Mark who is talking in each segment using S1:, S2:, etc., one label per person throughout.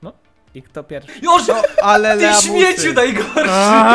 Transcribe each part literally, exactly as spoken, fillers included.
S1: No. I kto pierwszy?
S2: Już!
S3: No, ale
S2: Ty
S3: lamusy.
S2: śmieciu najgorszy!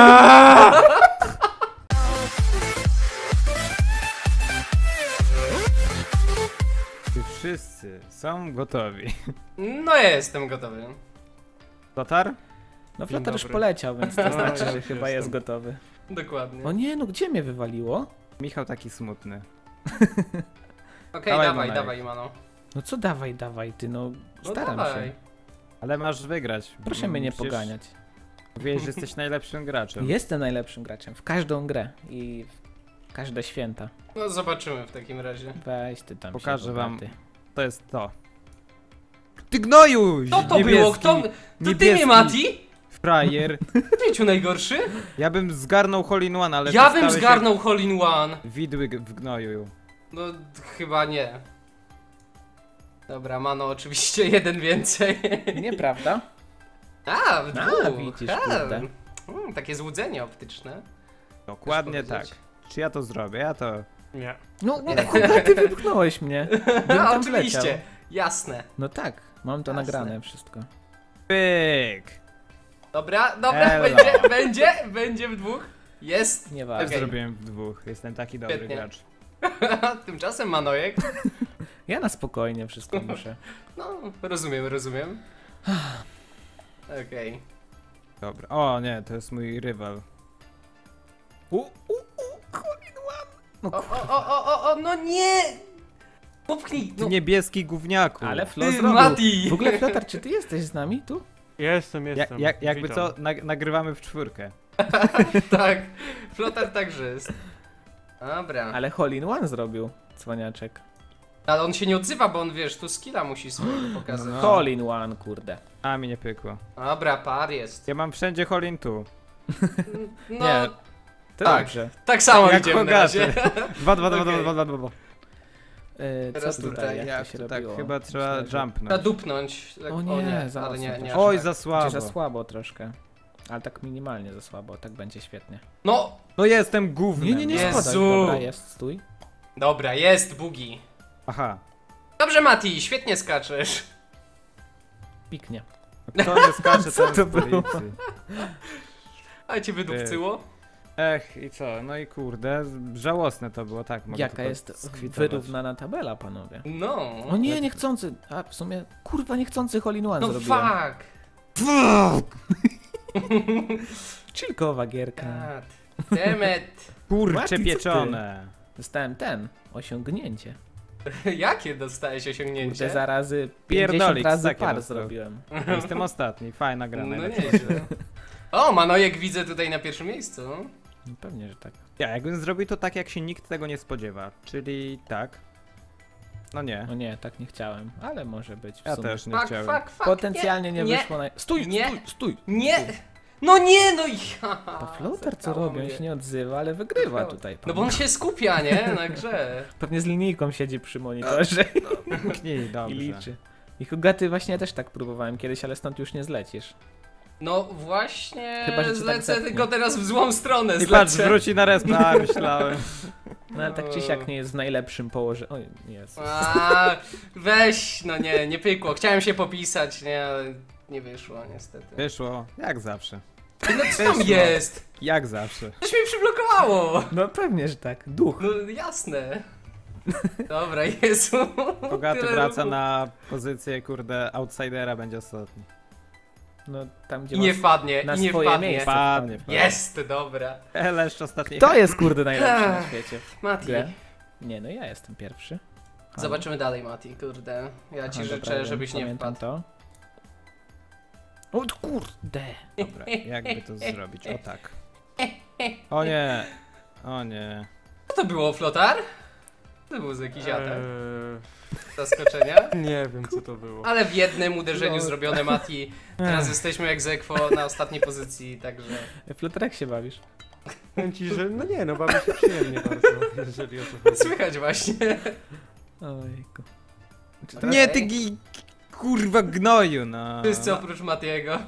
S3: Czy wszyscy są gotowi?
S2: No ja jestem gotowy.
S3: Lotar?
S1: No
S4: Dzień
S1: Flotar już
S4: dobry.
S1: poleciał, więc to
S4: No,
S1: znaczy, że
S4: już
S1: chyba
S4: jestem.
S1: jest gotowy.
S2: Dokładnie.
S1: O nie, no gdzie mnie wywaliło?
S3: Michał taki smutny.
S2: Okej,
S3: Dawaj,
S2: dawaj,
S3: Manojek.
S2: dawaj, Mano.
S1: No co dawaj, dawaj, ty no.
S2: No
S1: Staram
S2: dawaj.
S1: się.
S3: Ale masz wygrać.
S1: Proszę mnie nie
S3: Przecież
S1: poganiać.
S3: Mówiłeś, że jesteś najlepszym graczem.
S1: Jestem najlepszym graczem w każdą grę i w każde święta.
S2: No zobaczymy w takim razie.
S1: Weź ty tam
S3: Pokażę
S1: się
S3: wam.
S1: bogaty.
S3: To jest to. Ty gnoju!
S2: Kto to
S3: niebieski,
S2: było? Kto? To ty
S3: niebieski
S2: mnie, Mati?
S3: Frajer.
S2: Śmieciu najgorszy?
S3: Ja bym zgarnął hole in one, ale
S2: Ja
S3: ty
S2: bym
S3: stałeś
S2: zgarnął hole in one.
S3: jak widły w gnoju.
S2: No chyba nie. Dobra, Mano, oczywiście jeden więcej.
S1: Nieprawda?
S2: A, w
S1: A,
S2: dwóch.
S1: widzisz,
S2: A,
S1: kurde.
S2: mm, takie złudzenie optyczne.
S3: Dokładnie tak.
S2: powiedzieć?
S3: Czy ja to zrobię? Ja to...
S4: Nie.
S1: No, no kurwa, ty wypchnąłeś mnie. Bym
S2: No,
S1: tam
S2: oczywiście,
S1: wleciał.
S2: jasne.
S1: No tak, mam to
S2: Jasne.
S1: nagrane wszystko.
S3: Pyk!
S2: Dobra, dobra,
S3: Elo.
S2: będzie, będzie, będzie w dwóch. Jest.
S3: Też
S1: Nieważne.
S2: Okej.
S3: zrobiłem w dwóch. Jestem taki dobry
S2: Świetnie.
S3: gracz.
S2: Tymczasem Manojek.
S1: Ja na spokojnie wszystko muszę.
S2: No, rozumiem, rozumiem. Okej.
S3: Dobra. O nie, to jest mój rywal.
S1: U, u, u, hole in one. No,
S2: O, o, o, o, o, o, no nie! Popchnij,
S3: Ty
S2: no.
S3: niebieski gówniaku.
S1: ale Flo
S2: Ty,
S1: zrobił.
S2: Mati!
S1: W ogóle Flotar, czy ty jesteś z nami tu?
S4: Jestem,
S3: Ja,
S4: jestem.
S3: jak, jakby
S4: Witam.
S3: co, nag nagrywamy w czwórkę.
S2: Tak, Flotar także jest. Dobra. Ale...
S1: Ale hole in one zrobił, cwaniaczek.
S2: on się nie odzywa, bo on, wiesz, tu skilla musi swojego pokazać.
S3: No.
S1: Hole in one, kurde.
S3: A, mi nie pykło.
S2: Dobra, par jest.
S3: Ja mam wszędzie hole in two.
S2: No,
S3: Nie.
S1: To
S2: Tak.
S1: dobrze.
S2: tak samo
S3: Jak
S2: idziemy na
S3: Hogaty.
S2: razie.
S3: Dwa, dwa, dwa,
S2: Okej.
S3: dwa, dwa, dwa, dwa.
S1: Yy,
S2: Teraz
S1: co tutaj,
S2: tutaj,
S1: jak
S3: Jak
S1: to się
S3: to tak,
S1: robiło?
S3: chyba trzeba
S1: Myślę, że-
S3: jumpnąć.
S2: Nadupnąć. Tak,
S1: O nie, za
S2: ale
S1: mocno
S2: nie,
S1: to
S2: nie.
S1: szło.
S3: Oj,
S2: aż
S3: za
S2: tak.
S3: słabo.
S1: Będzie za słabo troszkę. Ale tak minimalnie za słabo, tak będzie świetnie.
S2: No,
S3: No jestem gównem.
S1: Nie, nie, nie
S2: Jezu.
S1: spadaj. Dobra, jest, stój.
S2: dobra, jest bugi.
S3: Aha.
S2: Dobrze, Mati, świetnie skaczesz.
S1: Piknie.
S3: Kto nie skacze,
S1: Co
S3: ten
S1: to
S3: w
S1: było?
S3: policji.
S2: A cię wydupcyło?
S3: Ech, i co? No i kurde, żałosne to było, tak mogę
S1: Jaka
S3: tylko
S1: jest
S3: skwitować.
S1: wyrównana tabela, panowie.
S2: No.
S1: O nie, niechcący. A w sumie, kurwa, niechcący hole in one
S2: No
S1: zrobiłem.
S2: fuck.
S1: Chillkowa gierka.
S2: God damn it.
S3: Kurcze
S1: Mati, co ty?
S3: pieczone.
S1: Dostałem ten, osiągnięcie.
S2: Jakie dostałeś
S1: Kurde,
S2: osiągnięcie?
S1: zarazy pięćdziesiąt
S3: Pierdolik,
S1: razy
S3: takie
S1: par
S3: dostał.
S1: zrobiłem.
S3: Jestem ostatni, fajna gra.
S2: No
S3: najlepsza.
S2: nieźle. O, Manojek widzę tutaj na pierwszym miejscu.
S1: No, pewnie, że tak.
S3: Ja, jakbym zrobił to tak, jak się nikt tego nie spodziewa. Czyli tak. No nie.
S1: No nie, tak nie chciałem, ale może być w
S3: Ja
S1: sumie.
S3: też nie
S2: Fuck,
S3: chciałem.
S2: fuck, fuck.
S1: Potencjalnie nie,
S2: nie,
S1: wyszło na... Stój,
S2: nie.
S1: stój, stój!
S2: Nie! No nie, no ja!
S1: To Flotar co
S2: Zerkało
S1: robi? On
S2: mnie.
S1: się nie odzywa, ale wygrywa
S2: No,
S1: tutaj.
S2: No bo on się skupia, nie? Na grze.
S1: Pewnie z linijką siedzi przy monitorze
S3: Knij,
S1: i
S3: dobrze.
S1: liczy. I Hugaty właśnie też tak próbowałem kiedyś, ale stąd już nie zlecisz.
S2: No właśnie,
S1: Chyba, że cię tak
S2: zlecę
S1: zepnie.
S2: tylko teraz w złą stronę
S3: I patrz,
S2: zlecę.
S3: wróci na resp. A, myślałem.
S1: No ale tak czy siak nie jest w najlepszym położeniu. Oj, jest.
S2: A, weź, no nie, nie pykło. Chciałem się popisać, nie, ale nie wyszło niestety.
S3: Wyszło, jak zawsze.
S2: No co tam
S3: Wyszło.
S2: jest?
S3: Jak zawsze.
S2: Coś mnie przyblokowało.
S1: No pewnie, że tak. Duch.
S2: No jasne. Dobra, Jezu.
S3: Bogaty
S2: Tyle
S3: wraca
S2: ruchu.
S3: na pozycję, kurde, outsidera będzie ostatni.
S1: No tam gdzie
S2: I nie
S1: masz
S2: wpadnie,
S1: na
S2: i nie
S1: swoje
S2: wpadnie.
S1: miejsce.
S3: Padnie, padnie.
S2: Jest, dobra.
S3: Eleszcz ostatni.
S1: To jest kurde najlepszy na
S2: Ech.
S1: świecie.
S2: Mati,
S1: Grę. Nie, no ja jestem pierwszy. Halo.
S2: zobaczymy dalej, Mati, kurde. Ja ci
S1: Aha,
S2: życzę,
S1: dobra, wiem,
S2: żebyś nie
S1: pamiętam
S2: wpadł.
S1: to. O kurde.
S3: Dobra, jakby to zrobić? O tak. O nie. O nie.
S2: Co to było, Flotar? To był z jakiś atak
S4: Eee,
S2: zaskoczenia.
S4: nie wiem co to było.
S2: Ale w jednym uderzeniu
S1: No.
S2: zrobione, Mati. Teraz jesteśmy jak Zekwo na ostatniej pozycji, także...
S1: Flotar, jak się bawisz?
S4: Powiem ci, że no nie, no bawię się przyjemnie bardzo, jeżeli o to chodzi.
S2: Słychać właśnie.
S1: Ojku. Czy to...
S2: Okej.
S3: Nie, ty gi... kurwa gnoju, no.
S2: Wszyscy oprócz Matiego.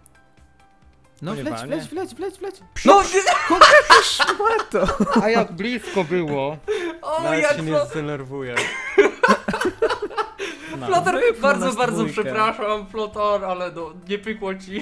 S1: No wleć,
S3: Pojebanie.
S1: wleć, wleć, wleć, wleć.
S2: No!
S1: Szmato!
S3: A jak blisko było.
S2: O,
S4: Nawet
S2: jak
S4: się nie
S2: to...
S4: zdenerwuję.
S3: Świetna.
S2: Flotar,
S1: Wypchnął
S2: bardzo,
S1: nas
S2: bardzo
S1: dwójkę.
S2: przepraszam, Flotar, ale no, nie pykło ci.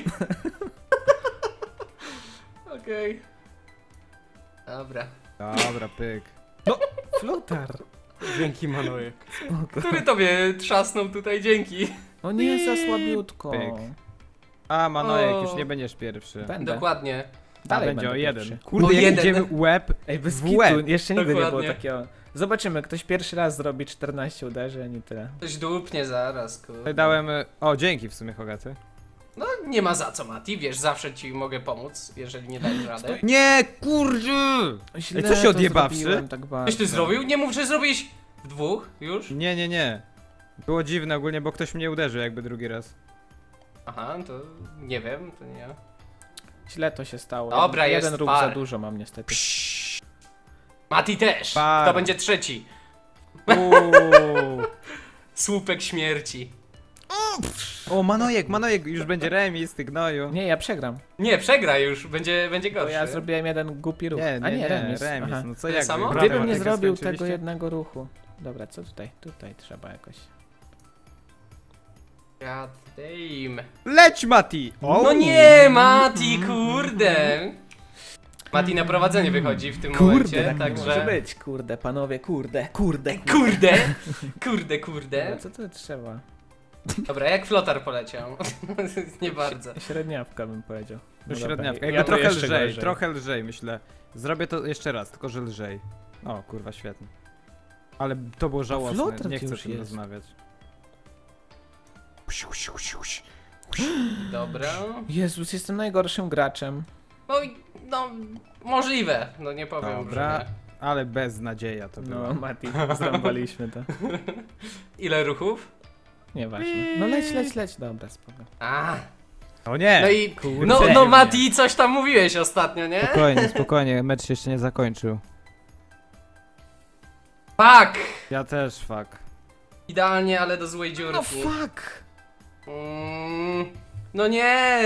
S2: Okej. Dobra.
S3: Dobra, pyk.
S1: Flotar.
S4: Dzięki Manojek.
S2: Który tobie trzasnął tutaj, dzięki.
S1: O nie, za słabiutko.
S3: Pyk. A, Manojek,
S2: O.
S3: już nie będziesz pierwszy.
S1: Będę.
S2: Dokładnie.
S1: Dalej
S3: będzie
S1: będę
S3: o jeden.
S1: pierwszy.
S3: Kurde,
S2: O
S3: jak
S2: jeden.
S3: idziemy łeb
S1: Ej, bez
S3: w
S1: kitu,
S3: łeb.
S1: jeszcze nigdy nie było
S2: Dokładnie.
S1: takiego. Zobaczymy, ktoś pierwszy raz zrobi czternaście uderzeń i tyle.
S2: Coś dupnie zaraz, kurde.
S3: Tutaj dałem... e, O, dzięki w sumie, Hogaty.
S2: No nie ma za co, Mati, wiesz, zawsze ci mogę pomóc, jeżeli nie dajesz rady.
S3: Nie, kurde!
S1: Źle
S3: Ej, co się
S1: to
S3: odjebawszy?
S1: zrobiłem tak bardzo.
S2: Coś ty zrobił? Nie mów, że zrobiłeś w dwóch już?
S3: Nie, nie, nie. Było dziwne ogólnie, bo ktoś mnie uderzył jakby drugi raz.
S2: Aha, to nie wiem, to nie ja.
S1: Źle to się stało.
S2: Dobra,
S1: jeden,
S2: jest
S1: jeden ruch
S2: par.
S1: za dużo mam niestety.
S2: Mati też!
S3: Par.
S2: To będzie trzeci.
S3: Uuu.
S2: Słupek śmierci.
S3: O, Manojek, Manojek, już będzie remis, ty gnoju.
S1: Nie, ja przegram.
S2: Nie, przegra już, będzie, będzie
S1: Bo
S2: gorszy.
S1: ja zrobiłem jeden głupi ruch.
S3: Nie, nie,
S1: A nie,
S3: nie,
S1: remis.
S3: remis.
S1: Aha.
S3: No co
S2: Tyle
S3: jak
S2: samo?
S3: wy?
S1: Gdybym
S3: Brawo,
S1: nie
S3: jak
S1: zrobił
S3: skończyliście?
S1: tego jednego ruchu. Dobra, co tutaj? Tutaj trzeba jakoś.
S2: God damn.
S3: Leć, Mati! O!
S2: No nie, Mati, kurde! Mati na prowadzenie wychodzi w tym momencie,
S1: tak nie może
S2: także...
S1: być, kurde, panowie, kurde, kurde, kurde.
S2: Kurde! Kurde,
S1: Dobra,
S2: kurde.
S1: co to trzeba?
S2: Dobra, jak flotar poleciał? Nie bardzo.
S1: Średniawka bym powiedział.
S3: No
S1: dobra,
S3: średniawka,
S1: ja
S3: jakby
S1: to
S3: trochę
S1: jeszcze
S3: lżej,
S1: gorzej.
S3: trochę lżej myślę. Zrobię to jeszcze raz, tylko że lżej. O, kurwa, świetnie. Ale to było żałosne,
S1: flotrat
S3: nie chcę o
S1: już
S3: tym
S1: jest.
S3: rozmawiać.
S2: Dobra.
S1: Jezus, jestem najgorszym graczem.
S2: No, i- no, możliwe. No nie powiem,
S3: Dobra,
S2: że
S3: ale beznadzieja to było.
S1: No, Mati, zrąbaliśmy to.
S2: nie. Ile ruchów?
S1: Nieważne. No leć, leć, leć. Dobra, spoko.
S2: A,
S3: O nie!
S2: no i...
S3: Kurde.
S2: No, no
S3: Pewnie.
S2: Mati, coś tam mówiłeś ostatnio, nie?
S3: Spokojnie, spokojnie, mecz się jeszcze nie zakończył.
S2: Fuck!
S3: Ja też, fuck.
S2: Idealnie, ale do złej
S1: No
S2: dziurki.
S1: fuck!
S2: Mm, no nie!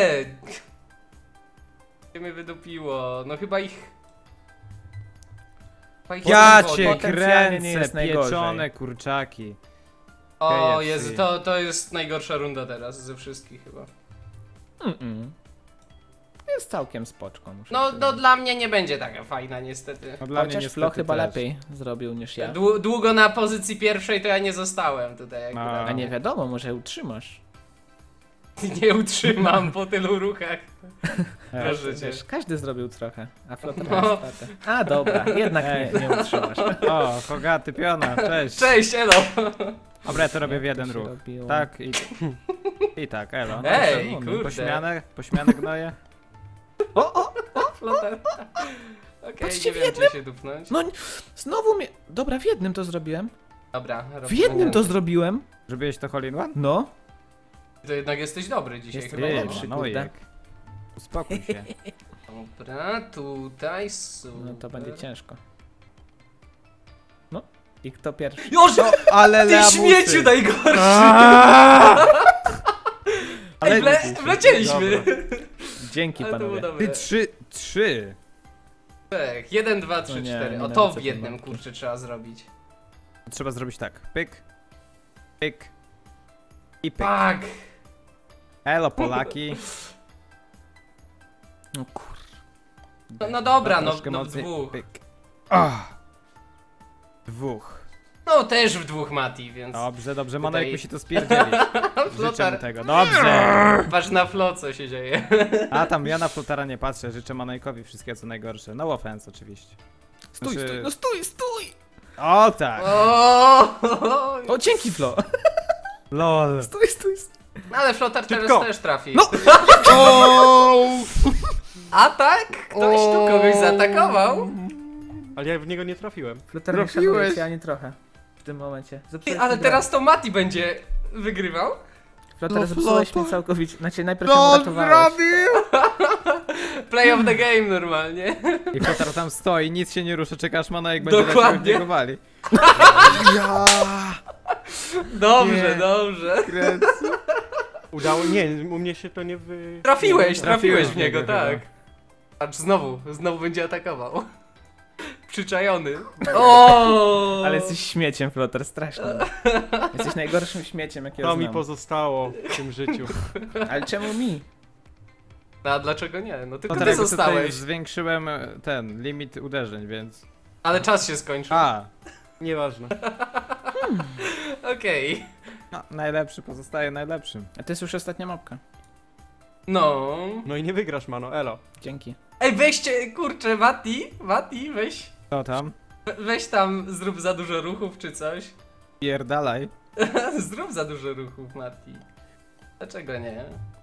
S2: Nie mnie wydupiło. No chyba ich... Chyba ich
S3: Ja
S2: nie
S3: cię
S2: wodzi.
S1: Potencjalnie nie
S3: kręcę,
S1: jest najgorzej.
S3: pieczone kurczaki.
S2: O
S3: K F C.
S2: Jezu, to, to jest najgorsza runda teraz ze wszystkich chyba.
S1: Mm-mm. Jest całkiem spoczko, muszę
S2: No, no
S1: powiedzieć.
S2: dla mnie nie będzie taka fajna niestety.
S3: No dla mnie
S1: Chociaż
S3: niestety
S1: Flo chyba
S3: też.
S1: lepiej zrobił niż ja.
S2: Dłu- długo na pozycji pierwszej to ja nie zostałem tutaj
S3: A.
S2: akurat.
S1: A nie wiadomo, może utrzymasz.
S2: Nie utrzymam po tylu ruchach.
S3: Ej,
S2: Proszę cię.
S1: Wiesz, każdy zrobił trochę, a Flotar
S2: No.
S1: ma stratę. A dobra, jednak nie,
S3: Ej.
S1: nie utrzymasz.
S3: O, Hogaty, piona, cześć.
S2: Cześć, elo!
S3: Dobra, ja to robię w
S1: Jak to
S3: jeden
S1: się
S3: ruch.
S1: robiło?
S3: Tak i... I tak, elo.
S2: Ej,
S3: Proszę,
S2: kurde.
S3: Pośmiane, pośmiane gnoje.
S1: O, o!
S2: Flotar. Okej,
S1: Patrzcie,
S2: nie
S1: w
S2: wiem
S1: jednym-
S2: czy się dupnąć.
S1: No znowu mnie... Dobra, w jednym to zrobiłem.
S2: Dobra,
S1: W
S2: robimy.
S1: jednym to zrobiłem.
S3: Zrobiłeś to Hole in One?
S1: No.
S2: To jednak jesteś dobry dzisiaj
S1: Jestem
S2: chyba.
S1: najlepszy.
S2: no.
S3: Manojek. Uspokój się.
S2: Dobra, tutaj super.
S1: No to będzie ciężko. No. I kto pierwszy?
S2: Już!
S3: Ale
S2: Ty
S3: lamusy.
S2: śmieciu najgorszy!
S3: Ale
S2: Ej, wle wlecieliśmy!
S4: Dobra.
S1: Dzięki
S2: Ale to było
S1: panowie.
S2: dobre.
S3: Ty trzy, trzy.
S2: Tak, jeden, dwa, trzy,
S1: No nie,
S2: cztery. O
S1: nienawidzę
S2: to w
S1: tej
S2: jednym
S1: mapki.
S2: kurczę trzeba zrobić.
S3: Trzeba zrobić tak. Pyk. Pyk. I pyk.
S2: Fuck!
S3: Elo Polaki.
S1: No kur...
S2: No, no dobra, no,
S3: Troszkę
S2: no w
S3: mocniej.
S2: dwóch.
S3: Pyk. Ah. Dwóch.
S2: No też w dwóch Mati, więc...
S3: Dobrze, dobrze,
S2: Tutaj-
S3: Manojek musi to spierdzielić. Życzę mu
S2: Flotar,
S3: tego. Dobrze.
S2: patrz na flo co się dzieje.
S3: A tam ja na Flotara nie patrzę, życzę Manojkowi wszystkiego co najgorsze. No offense oczywiście.
S1: Stój,
S3: Znaczy-
S1: stój, no stój, stój!
S3: O tak!
S2: O,
S1: O, dzięki Flo!
S3: LOL.
S1: Stój, stój, stój.
S2: ale Flotar teraz
S3: Szybko.
S2: też trafi.
S1: No.
S2: A tak? Ktoś tu kogoś zaatakował?
S4: Ale ja w niego nie trafiłem.
S1: Flotar nie
S3: Trafiłeś.
S1: szanuje cię ani trochę. W tym momencie.
S2: Ty,
S1: Zepsułeś
S2: ale
S1: mi grę.
S2: teraz to Mati będzie wygrywał?
S1: Flotar
S3: No,
S1: zepsułeś
S3: Flotar.
S1: mnie całkowicie. Znaczy najpierw ją uratowałeś.
S2: Play of the game normalnie.
S3: I Flotar tam stoi, nic się nie rusza, czekasz Manojek będzie leciał w
S2: Dokładnie.
S3: niego wali. Ja
S2: Dobrze,
S3: Nie.
S2: dobrze.
S3: kręcę.
S4: Udało... Nie, u mnie się to nie wy...
S2: Trafiłeś,
S3: Nie,
S2: trafiłeś
S3: trafiłeś
S2: w niego,
S3: w niego
S2: tak. Patrz, znowu, znowu będzie atakował. przyczajony. O!
S1: Ale jesteś śmieciem, Flotar, strasznie. Jesteś najgorszym śmieciem, jakiego
S4: To mi
S1: znam.
S4: pozostało w tym życiu.
S1: Ale czemu mi?
S2: No, a dlaczego nie? No tylko
S3: No
S2: ty
S3: tak, bo tutaj
S2: zostałeś.
S3: zwiększyłem e, ten limit uderzeń, więc...
S2: Ale czas się skończył.
S3: A!
S4: Nieważne.
S2: Okej.
S3: No, najlepszy pozostaje najlepszym.
S1: A to jest już ostatnia mapka.
S2: No.
S4: No i nie wygrasz, mano, elo.
S1: Dzięki.
S2: Ej, weźcie, kurczę, Mati, Mati, weź.
S3: Co tam?
S2: we- Weź tam, zrób za dużo ruchów czy coś.
S3: Pierdalaj.
S2: Zrób za dużo ruchów, Mati. Dlaczego nie?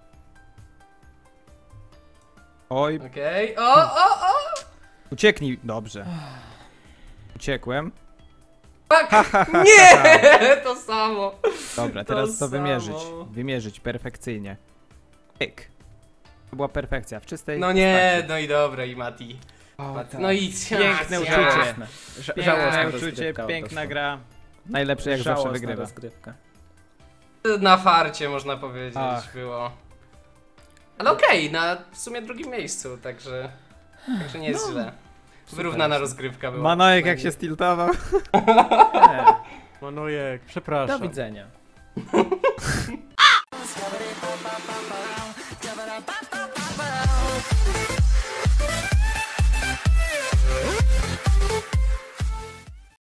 S3: Oj,
S2: Okej. O, o, o!
S3: ucieknij. Dobrze. Uciekłem.
S2: Fuck! Nie! To samo.
S3: Dobra,
S2: To
S3: teraz to
S2: samo.
S3: wymierzyć. Wymierzyć perfekcyjnie. Pyk. To była perfekcja, w czystej
S2: No nie,
S3: postaci.
S2: no i dobra, i Mati.
S1: O,
S2: Mati. No i
S3: Piękne
S2: ja-
S3: uczucie.
S1: Żałosne. Ża-
S3: Piękne
S1: żałosna
S3: uczucie,
S1: rozgrywka po
S3: piękna
S1: prostu.
S3: gra. Najlepszy jak zawsze
S1: Żałosna
S3: wygrywa.
S1: rozgrywka.
S2: Na farcie można powiedzieć
S3: Ach.
S2: było. Ale okej, na w sumie drugim miejscu, także. Także nie jest źle. Wyrównana rozgrywka była.
S3: Manojek jak się stiltował.
S1: Nie,
S4: Manojek,
S1: do
S4: przepraszam.
S1: widzenia.